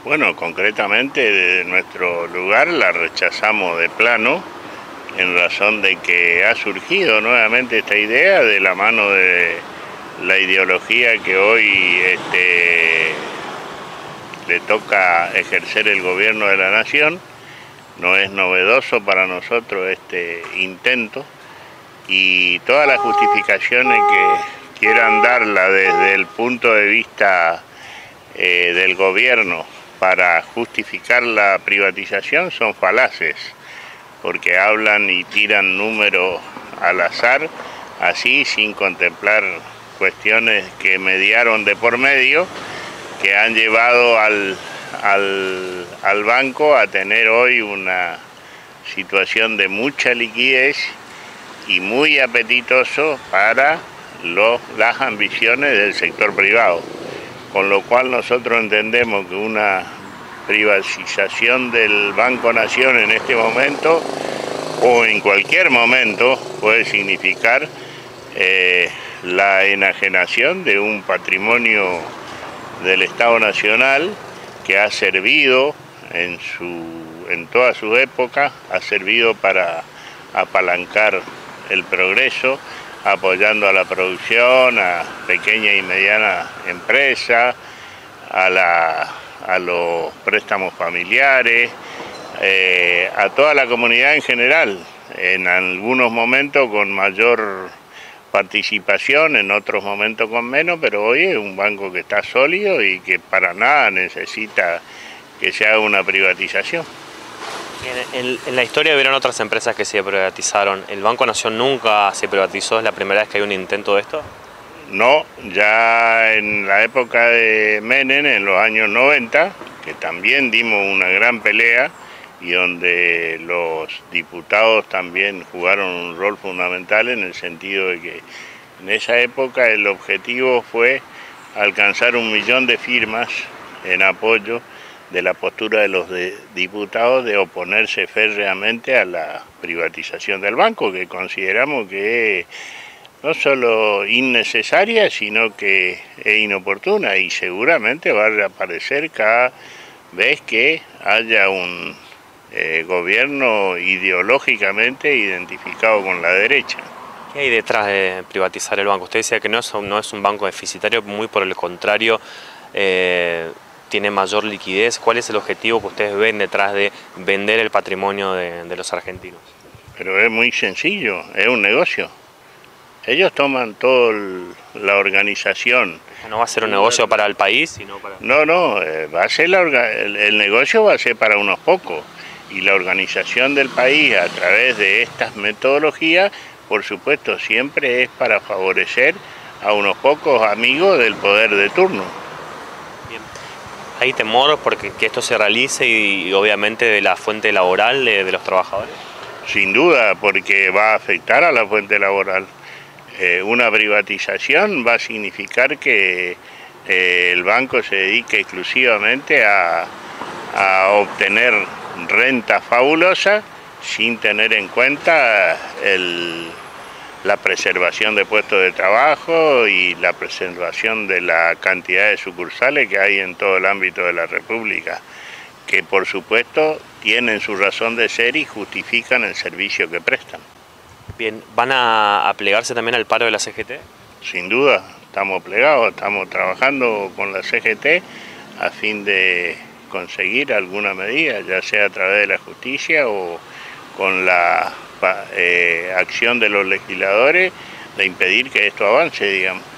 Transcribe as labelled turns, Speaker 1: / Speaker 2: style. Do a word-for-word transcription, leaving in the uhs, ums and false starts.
Speaker 1: Bueno, concretamente desde nuestro lugar la rechazamos de plano en razón de que ha surgido nuevamente esta idea de la mano de la ideología que hoy este, le toca ejercer el gobierno de la nación. No es novedoso para nosotros este intento y todas las justificaciones que quieran darla desde el punto de vista eh, del gobierno para justificar la privatización son falaces, porque hablan y tiran números al azar, así sin contemplar cuestiones que mediaron de por medio, que han llevado al, al, al banco a tener hoy una situación de mucha liquidez y muy apetitoso para los, las ambiciones del sector privado. Con lo cual nosotros entendemos que una privatización del Banco Nación en este momento o en cualquier momento puede significar eh, la enajenación de un patrimonio del Estado Nacional que ha servido en, su, en toda su época, ha servido para apalancar el progreso, apoyando a la producción, a pequeñas y medianas empresas, a, la, a los préstamos familiares, eh, a toda la comunidad en general, en algunos momentos con mayor participación, en otros momentos con menos, pero hoy es un banco que está sólido y que para nada necesita que se haga una privatización.
Speaker 2: En, en, en la historia hubieron otras empresas que se privatizaron. ¿El Banco Nación nunca se privatizó? ¿Es la primera vez que hay un intento de esto?
Speaker 1: No, ya en la época de Menem, en los años noventa, que también dimos una gran pelea y donde los diputados también jugaron un rol fundamental en el sentido de que en esa época el objetivo fue alcanzar un millón de firmas en apoyo de la postura de los de diputados de oponerse férreamente a la privatización del banco, que consideramos que es no solo innecesaria, sino que es inoportuna y seguramente va a reaparecer cada vez que haya un eh, gobierno ideológicamente identificado con la derecha.
Speaker 2: ¿Qué hay detrás de privatizar el banco? Usted decía que no es, no es un banco deficitario, muy por el contrario, eh, tiene mayor liquidez. ¿Cuál es el objetivo que ustedes ven detrás de vender el patrimonio de, de los argentinos?
Speaker 1: Pero es muy sencillo, es un negocio. Ellos toman toda la organización.
Speaker 2: ¿No va a ser un negocio para el país? Sino para...
Speaker 1: No, no, eh, va a ser la orga... el, el negocio va a ser para unos pocos. Y la organización del país a través de estas metodologías, por supuesto, siempre es para favorecer a unos pocos amigos del poder de turno.
Speaker 2: ¿Hay temor porque que esto se realice y, y obviamente de la fuente laboral de, de los trabajadores?
Speaker 1: Sin duda, porque va a afectar a la fuente laboral. Eh, una privatización va a significar que eh, el banco se dedique exclusivamente a, a obtener renta fabulosa sin tener en cuenta el, la preservación de puestos de trabajo y la preservación de la cantidad de sucursales que hay en todo el ámbito de la República, que por supuesto tienen su razón de ser y justifican el servicio que prestan.
Speaker 2: Bien, ¿van a, a plegarse también al paro de la C G T?
Speaker 1: Sin duda, estamos plegados, estamos trabajando con la C G T a fin de conseguir alguna medida, ya sea a través de la justicia o con la eh, acción de los legisladores, de impedir que esto avance, digamos.